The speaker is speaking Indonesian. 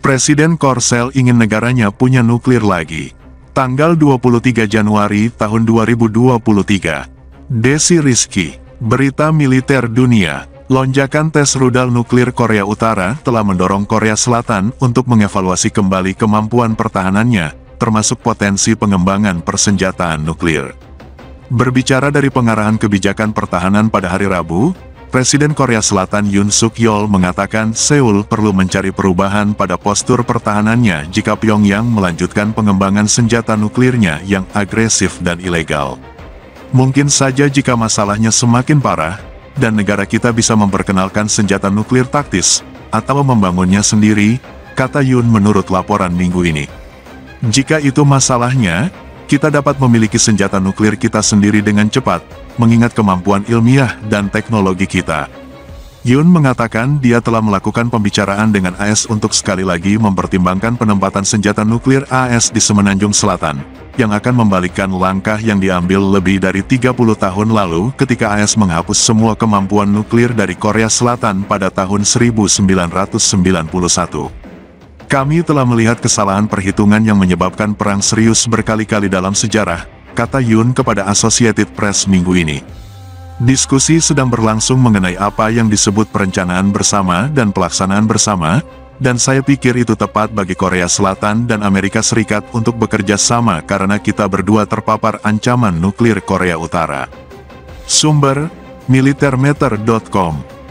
Presiden Korsel ingin negaranya punya nuklir lagi. Tanggal 23 Januari tahun 2023. Desi Rizky, Berita Militer Dunia. Lonjakan tes rudal nuklir Korea Utara telah mendorong Korea Selatan untuk mengevaluasi kembali kemampuan pertahanannya, termasuk potensi pengembangan persenjataan nuklir. Berbicara dari pengarahan kebijakan pertahanan pada hari Rabu, Presiden Korea Selatan Yoon Suk Yeol mengatakan Seoul perlu mencari perubahan pada postur pertahanannya jika Pyongyang melanjutkan pengembangan senjata nuklirnya yang agresif dan ilegal. Mungkin saja jika masalahnya semakin parah, dan negara kita bisa memperkenalkan senjata nuklir taktis, atau membangunnya sendiri, kata Yoon menurut laporan minggu ini. Jika itu masalahnya, kita dapat memiliki senjata nuklir kita sendiri dengan cepat, mengingat kemampuan ilmiah dan teknologi kita. Yoon mengatakan dia telah melakukan pembicaraan dengan AS untuk sekali lagi mempertimbangkan penempatan senjata nuklir AS di Semenanjung Selatan, yang akan membalikkan langkah yang diambil lebih dari 30 tahun lalu ketika AS menghapus semua kemampuan nuklir dari Korea Selatan pada tahun 1991. Kami telah melihat kesalahan perhitungan yang menyebabkan perang serius berkali-kali dalam sejarah, kata Yoon kepada Associated Press minggu ini. Diskusi sedang berlangsung mengenai apa yang disebut perencanaan bersama dan pelaksanaan bersama, dan saya pikir itu tepat bagi Korea Selatan dan Amerika Serikat untuk bekerja sama karena kita berdua terpapar ancaman nuklir Korea Utara. Sumber, militermeter.com